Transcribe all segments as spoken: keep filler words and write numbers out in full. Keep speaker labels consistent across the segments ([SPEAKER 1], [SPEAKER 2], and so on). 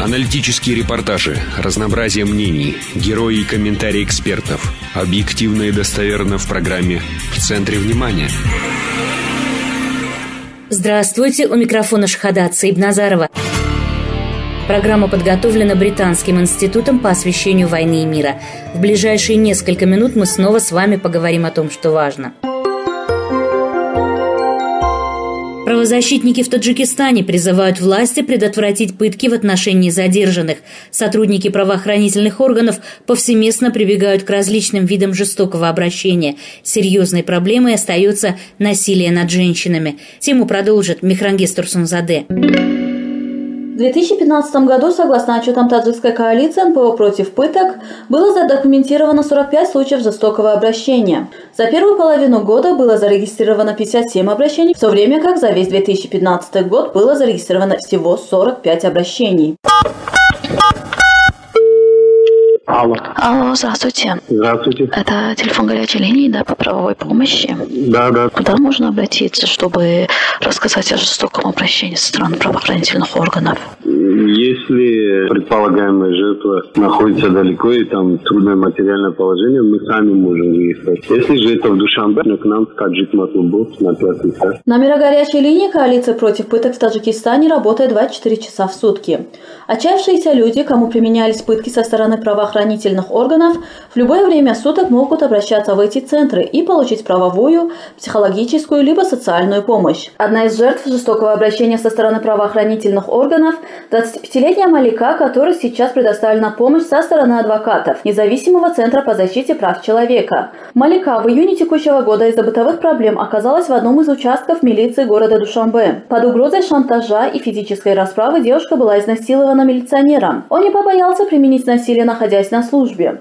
[SPEAKER 1] Аналитические репортажи, разнообразие мнений, герои и комментарии экспертов. Объективно и достоверно в программе «В центре внимания».
[SPEAKER 2] Здравствуйте, у микрофона Шахада Цейбназарова. Программа подготовлена Британским институтом по освещению войны и мира. В ближайшие несколько минут мы снова с вами поговорим о том, что важно. Правозащитники в Таджикистане призывают власти предотвратить пытки в отношении задержанных. Сотрудники правоохранительных органов повсеместно прибегают к различным видам жестокого обращения. Серьезной проблемой остается насилие над женщинами. Тему продолжит Мехрангез Турсунзаде.
[SPEAKER 3] В две тысячи пятнадцатом году, согласно отчетам таджикской коалиции эн пэ о против пыток, было задокументировано сорок пять случаев жестокого обращения. За первую половину года было зарегистрировано пятьдесят семь обращений, в то время как за весь две тысячи пятнадцатый год было зарегистрировано всего сорок пять обращений.
[SPEAKER 4] Алло.
[SPEAKER 5] Алло, здравствуйте.
[SPEAKER 4] Здравствуйте.
[SPEAKER 5] Это телефон горячей линии, да, по правовой помощи?
[SPEAKER 4] Да, да.
[SPEAKER 5] Куда можно обратиться, чтобы рассказать о жестоком обращении со стороны правоохранительных органов?
[SPEAKER 4] Если предполагаемая жертва находится далеко и там трудное материальное положение, мы сами можем выехать. Если же это в Душанбе, то к нам в Таджик-Матлубов на пятый этаж.
[SPEAKER 3] Номера горячей линии коалиции против пыток в Таджикистане работает двадцать четыре часа в сутки. Отчаявшиеся люди, кому применялись пытки со стороны правоохранительных органов, в любое время суток могут обращаться в эти центры и получить правовую, психологическую либо социальную помощь. Одна из жертв жестокого обращения со стороны правоохранительных органов – двадцатипятилетняя Малика, которой сейчас предоставлена помощь со стороны адвокатов Независимого центра по защите прав человека. Малика в июне текущего года из-за бытовых проблем оказалась в одном из участков милиции города Душанбе. Под угрозой шантажа и физической расправы девушка была изнасилована милиционером. Он не побоялся применить насилие, находясь на службе.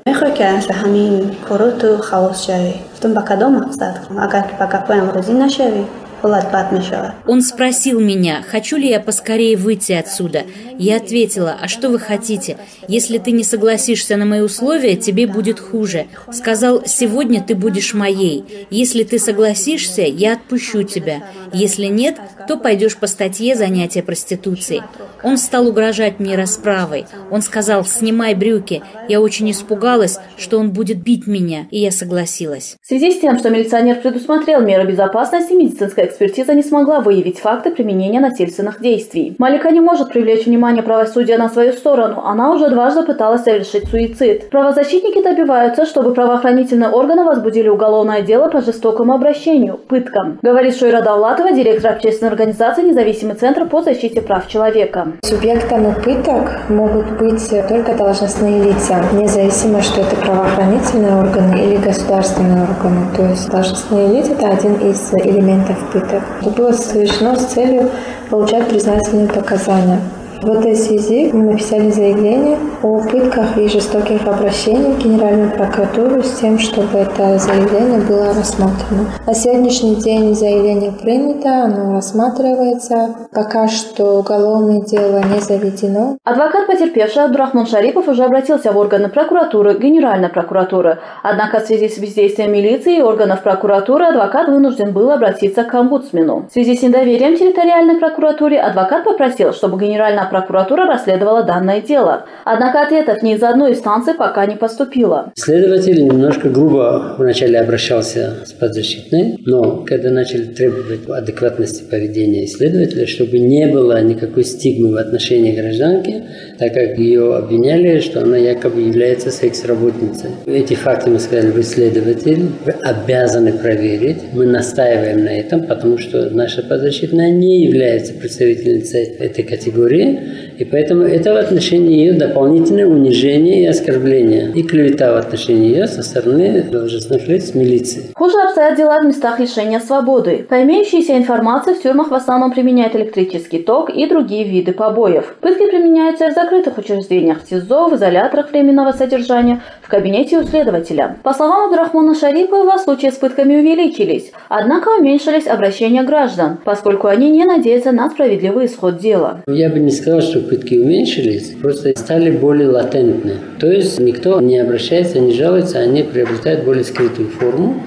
[SPEAKER 2] Он спросил меня, хочу ли я поскорее выйти отсюда. Я ответила, а что вы хотите? Если ты не согласишься на мои условия, тебе будет хуже. Сказал, сегодня ты будешь моей. Если ты согласишься, я отпущу тебя. Если нет, то пойдешь по статье занятия проституцией. Он стал угрожать мне расправой. Он сказал, снимай брюки. Я очень испугалась, что он будет бить меня, и я согласилась.
[SPEAKER 3] В связи с тем, что милиционер предусмотрел меры безопасности, медицинская экспертиза не смогла выявить факты применения насильственных действий. Малика не может привлечь внимание правосудия на свою сторону. Она уже дважды пыталась совершить суицид. Правозащитники добиваются, чтобы правоохранительные органы возбудили уголовное дело по жестокому обращению, пыткам. Говорит Шойра Давлатова, директор общественной организации «Независимый центр по защите прав человека».
[SPEAKER 6] Субъектами пыток могут быть только должностные лица, независимо, что это правоохранительные органы или государственные органы. То есть должностные лица – это один из элементов пыток. Это было совершено с целью получать признательные показания. В этой связи мы написали заявление о пытках и жестоких обращениях в Генеральную прокуратуру с тем, чтобы это заявление было рассмотрено. На сегодняшний день заявление принято, оно рассматривается. Пока что уголовное дело не заведено.
[SPEAKER 3] Адвокат потерпевший Абдурахман Шарипов уже обратился в органы прокуратуры, Генеральной прокуратуры. Однако в связи с бездействием милиции и органов прокуратуры адвокат вынужден был обратиться к омбудсмену. В связи с недоверием территориальной прокуратуре адвокат попросил, чтобы Генеральная прокуратура расследовала данное дело. Однако ответов ни из одной инстанции пока не поступило.
[SPEAKER 7] Следователь немножко грубо вначале обращался с подзащитной, но когда начали требовать адекватности поведения исследователя, чтобы не было никакой стигмы в отношении гражданки, так как ее обвиняли, что она якобы является секс-работницей. Эти факты мы сказали, вы следователь, вы обязаны проверить. Мы настаиваем на этом, потому что наша подзащитная не является представительницей этой категории, и поэтому это в отношении ее дополнительное унижение и оскорбление, и клевета в отношении ее со стороны должностных лиц милиции.
[SPEAKER 3] Хуже обстоят дела в местах лишения свободы. По имеющейся информации, в тюрьмах в основном применяют электрический ток и другие виды побоев. Пытки применяются и в закрытых учреждениях, в СИЗО, в изоляторах временного содержания, в кабинете у следователя. По словам Абдурахмана Шарипова, случаи с пытками увеличились, однако уменьшились обращения граждан, поскольку они не надеются на справедливый исход дела.
[SPEAKER 7] Я бы не сказал, что пытки уменьшились, просто стали более латентны. То есть никто не обращается, не жалуется, они приобретают более скрытую форму.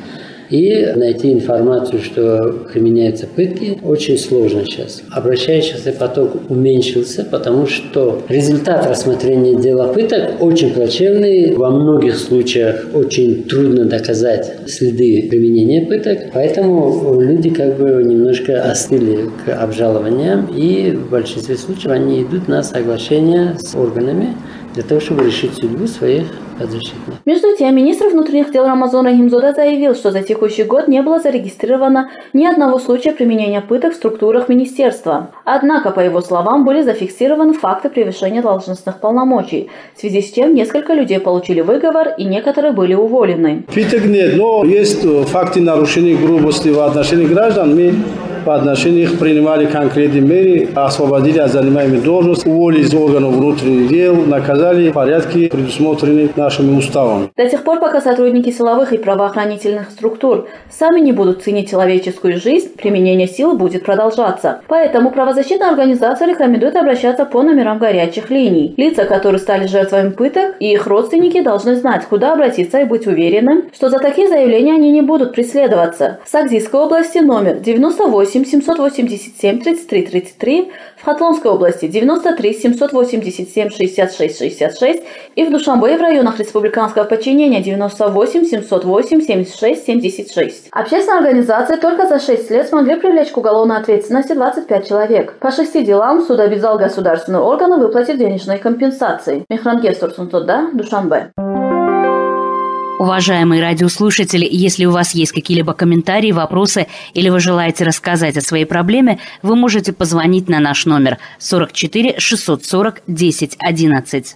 [SPEAKER 7] и найти информацию, что применяются пытки, очень сложно сейчас. Обращающийся поток уменьшился, потому что результат рассмотрения дела пыток очень плачевный. Во многих случаях очень трудно доказать следы применения пыток, поэтому люди как бы немножко остыли к обжалованиям, и в большинстве случаев они идут на соглашение с органами для того, чтобы решить судьбу своих подзащитных.
[SPEAKER 3] Между тем, министр внутренних дел Рамазан Рахимзода заявил, что за текущий год не было зарегистрировано ни одного случая применения пыток в структурах министерства. Однако, по его словам, были зафиксированы факты превышения должностных полномочий, в связи с чем несколько людей получили выговор и некоторые были уволены.
[SPEAKER 8] Пыток нет, но есть факты нарушений грубости в отношении граждан. Мы по отношению их принимали конкретные меры, освободили от занимаемой должности, уволили из органов внутренних дел, наказали в порядке, предусмотренные нашими уставами.
[SPEAKER 3] До тех пор, пока сотрудники силовых и правоохранительных структур сами не будут ценить человеческую жизнь, применение силы будет продолжаться. Поэтому правозащитная организация рекомендует обращаться по номерам горячих линий. Лица, которые стали жертвами пыток, и их родственники должны знать, куда обратиться, и быть уверенным, что за такие заявления они не будут преследоваться. В Сагдийской области номер девяносто восемь семьсот восемьдесят семь тридцать три тридцать три, в Хатлонской области девяносто три семьсот восемьдесят семь шестьдесят шесть шестьдесят шесть и в Душанбе в районах республиканского подчинения девяносто восемь семьсот восемь семьдесят шесть семьдесят шесть. Общественные организации только за шесть лет смогли привлечь к уголовной ответственности двадцать пять человек. По шести делам суд обязал государственные органы выплатить денежные компенсации. Мехран Гестурсунтода, Душанбе.
[SPEAKER 2] Уважаемые радиослушатели, если у вас есть какие-либо комментарии, вопросы или вы желаете рассказать о своей проблеме, вы можете позвонить на наш номер сорок четыре шестьсот сорок десять одиннадцать.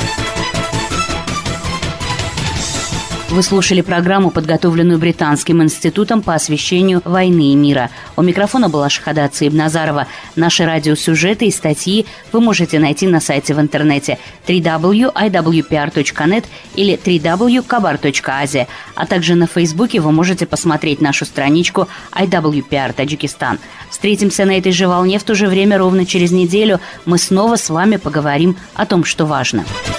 [SPEAKER 2] Вы слушали программу, подготовленную Британским институтом по освещению войны и мира. У микрофона была Шахада Цибназарова. Наши радиосюжеты и статьи вы можете найти на сайте в интернете дабл ю дабл ю дабл ю точка ай дабл ю пи ар точка нет или дабл ю дабл ю дабл ю точка кабар точка ази, а также на Фейсбуке вы можете посмотреть нашу страничку ай дабл ю пи ар Таджикистан. Встретимся на этой же волне в то же время ровно через неделю. Мы снова с вами поговорим о том, что важно.